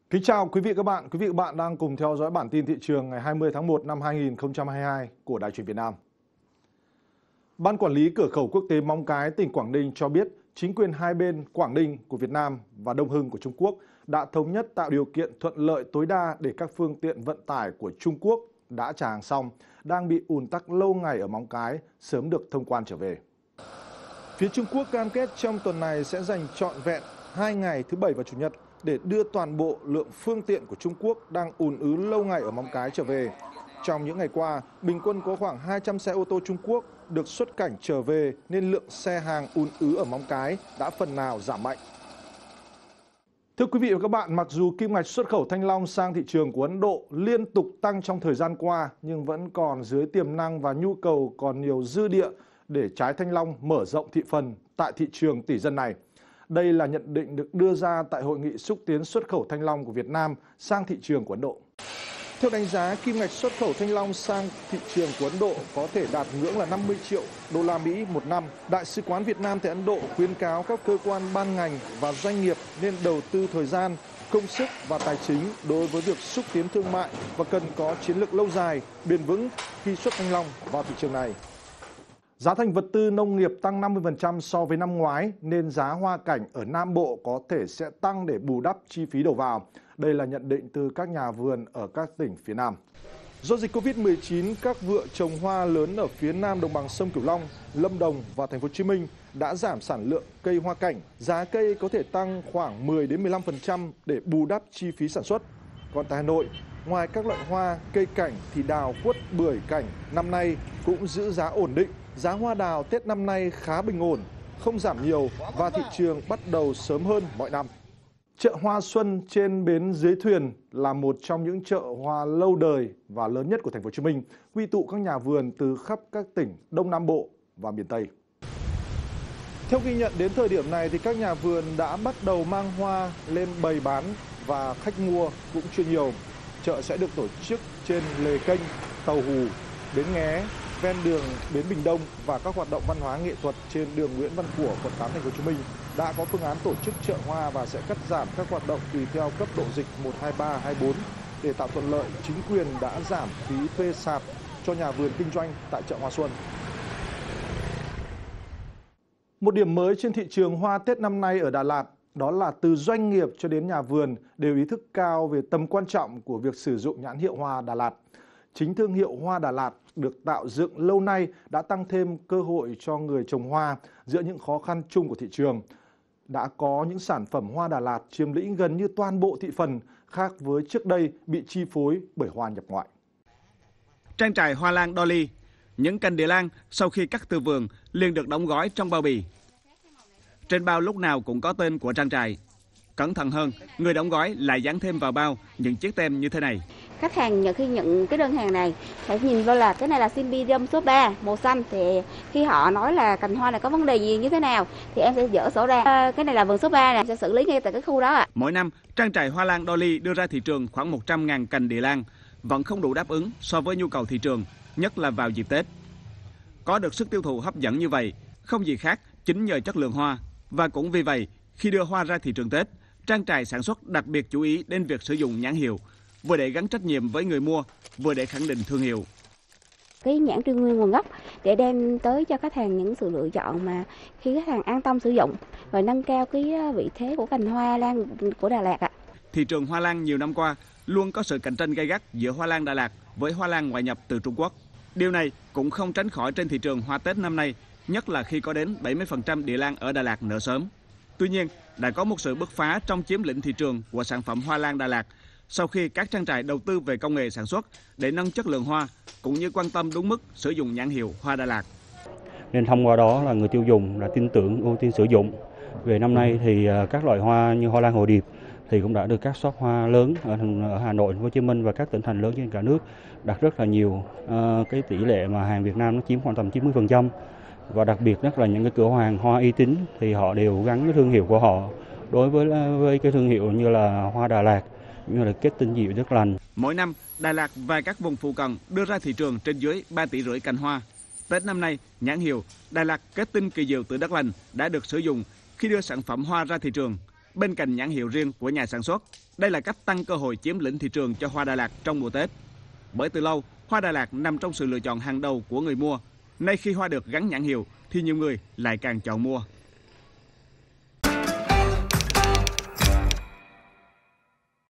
Kính chào quý vị và các bạn. Quý vị và các bạn đang cùng theo dõi bản tin thị trường ngày 20 tháng 1 năm 2022 của Đài truyền Việt Nam. Ban quản lý cửa khẩu quốc tế Móng Cái, tỉnh Quảng Ninh cho biết chính quyền hai bên Quảng Ninh của Việt Nam và Đông Hưng của Trung Quốc đã thống nhất tạo điều kiện thuận lợi tối đa để các phương tiện vận tải của Trung Quốc đã trả hàng xong, đang bị ùn tắc lâu ngày ở Móng Cái sớm được thông quan trở về. Phía Trung Quốc cam kết trong tuần này sẽ dành trọn vẹn 2 ngày thứ Bảy và Chủ nhật để đưa toàn bộ lượng phương tiện của Trung Quốc đang ùn ứ lâu ngày ở Móng Cái trở về. Trong những ngày qua, bình quân có khoảng 200 xe ô tô Trung Quốc được xuất cảnh trở về nên lượng xe hàng ùn ứ ở Móng Cái đã phần nào giảm mạnh. Thưa quý vị và các bạn, mặc dù kim ngạch xuất khẩu thanh long sang thị trường của Ấn Độ liên tục tăng trong thời gian qua nhưng vẫn còn dưới tiềm năng và nhu cầu còn nhiều dư địa để trái thanh long mở rộng thị phần tại thị trường tỷ dân này. Đây là nhận định được đưa ra tại Hội nghị xúc tiến xuất khẩu thanh long của Việt Nam sang thị trường của Ấn Độ. Theo đánh giá, kim ngạch xuất khẩu thanh long sang thị trường của Ấn Độ có thể đạt ngưỡng là 50 triệu đô la Mỹ một năm. Đại sứ quán Việt Nam tại Ấn Độ khuyến cáo các cơ quan ban ngành và doanh nghiệp nên đầu tư thời gian, công sức và tài chính đối với việc xúc tiến thương mại và cần có chiến lược lâu dài, bền vững khi xuất thanh long vào thị trường này. Giá thành vật tư nông nghiệp tăng 50% so với năm ngoái nên giá hoa cảnh ở Nam Bộ có thể sẽ tăng để bù đắp chi phí đầu vào. Đây là nhận định từ các nhà vườn ở các tỉnh phía Nam. Do dịch Covid-19, các vựa trồng hoa lớn ở phía Nam đồng bằng sông Cửu Long, Lâm Đồng và Thành phố Hồ Chí Minh đã giảm sản lượng cây hoa cảnh. Giá cây có thể tăng khoảng 10 đến 15% để bù đắp chi phí sản xuất. Còn tại Hà Nội, ngoài các loại hoa, cây cảnh thì đào, quất, bưởi cảnh năm nay cũng giữ giá ổn định. Giá hoa đào Tết năm nay khá bình ổn, không giảm nhiều và thị trường bắt đầu sớm hơn mọi năm. Chợ hoa xuân trên bến Dưới Thuyền là một trong những chợ hoa lâu đời và lớn nhất của Thành phố Hồ Chí Minh, quy tụ các nhà vườn từ khắp các tỉnh Đông Nam Bộ và miền Tây. Theo ghi nhận đến thời điểm này thì các nhà vườn đã bắt đầu mang hoa lên bày bán và khách mua cũng chưa nhiều. Chợ sẽ được tổ chức trên lề kênh, tàu hù, bến Nghé, ven đường bến Bình Đông và các hoạt động văn hóa nghệ thuật trên đường Nguyễn Văn Của, quận 8 Thành phố Hồ Chí Minh đã có phương án tổ chức chợ hoa và sẽ cắt giảm các hoạt động tùy theo cấp độ dịch 1, 2, 3, 2, 4. Để tạo thuận lợi, chính quyền đã giảm phí thuê sạp cho nhà vườn kinh doanh tại chợ hoa xuân. Một điểm mới trên thị trường hoa Tết năm nay ở Đà Lạt đó là từ doanh nghiệp cho đến nhà vườn đều ý thức cao về tầm quan trọng của việc sử dụng nhãn hiệu hoa Đà Lạt. Chính thương hiệu hoa Đà Lạt được tạo dựng lâu nay đã tăng thêm cơ hội cho người trồng hoa giữa những khó khăn chung của thị trường. Đã có những sản phẩm hoa Đà Lạt chiếm lĩnh gần như toàn bộ thị phần, khác với trước đây bị chi phối bởi hoa nhập ngoại. Trang trại hoa lan Dolly, những cành địa lan sau khi cắt từ vườn liền được đóng gói trong bao bì. Trên bao lúc nào cũng có tên của trang trại. Cẩn thận hơn, người đóng gói lại dán thêm vào bao những chiếc tem như thế này. Khách hàng khi nhận cái đơn hàng này phải nhìn vào là cái này là Symbidium số 3 màu xanh, thì khi họ nói là cành hoa này có vấn đề gì như thế nào thì em sẽ dỡ sổ ra. Cái này là vườn số 3 này, sẽ xử lý ngay tại cái khu đó ạ. Mỗi năm, trang trại hoa lan Dolly đưa ra thị trường khoảng 100.000 cành địa lan, vẫn không đủ đáp ứng so với nhu cầu thị trường, nhất là vào dịp Tết. Có được sức tiêu thụ hấp dẫn như vậy, không gì khác chính nhờ chất lượng hoa. Và cũng vì vậy, khi đưa hoa ra thị trường Tết, trang trại sản xuất đặc biệt chú ý đến việc sử dụng nhãn hiệu, vừa để gắn trách nhiệm với người mua, vừa để khẳng định thương hiệu. Cái nhãn truy nguyên nguồn gốc để đem tới cho khách hàng những sự lựa chọn mà khi khách hàng an tâm sử dụng và nâng cao cái vị thế của cành hoa lan của Đà Lạt ạ. Thị trường hoa lan nhiều năm qua luôn có sự cạnh tranh gay gắt giữa hoa lan Đà Lạt với hoa lan ngoại nhập từ Trung Quốc. Điều này cũng không tránh khỏi trên thị trường hoa Tết năm nay, nhất là khi có đến 70% địa lan ở Đà Lạt nở sớm. Tuy nhiên, đã có một sự bứt phá trong chiếm lĩnh thị trường của sản phẩm hoa lan Đà Lạt sau khi các trang trại đầu tư về công nghệ sản xuất để nâng chất lượng hoa cũng như quan tâm đúng mức sử dụng nhãn hiệu hoa Đà Lạt. Nên thông qua đó là người tiêu dùng đã tin tưởng, ưu tiên sử dụng. Về năm nay thì các loại hoa như hoa lan hồ điệp thì cũng đã được các shop hoa lớn ở Hà Nội, Thành phố Hồ Chí Minh và các tỉnh thành lớn trên cả nước đặt rất là nhiều. Cái tỷ lệ mà hàng Việt Nam nó chiếm khoảng tầm 90%. Và đặc biệt nhất là những cái cửa hàng hoa uy tín thì họ đều gắn cái thương hiệu của họ đối với cái thương hiệu như là hoa Đà Lạt, như là kết tinh dịu rất lành. Mỗi năm, Đà Lạt và các vùng phụ cận đưa ra thị trường trên dưới 3,5 tỷ cành hoa. Tết năm nay, nhãn hiệu Đà Lạt kết tinh kỳ diệu từ đất lành đã được sử dụng khi đưa sản phẩm hoa ra thị trường. bên cạnh nhãn hiệu riêng của nhà sản xuất. Đây là cách tăng cơ hội chiếm lĩnh thị trường cho hoa Đà Lạt trong mùa Tết. Bởi từ lâu, hoa Đà Lạt nằm trong sự lựa chọn hàng đầu của người mua. Nay khi hoa được gắn nhãn hiệu thì nhiều người lại càng chọn mua.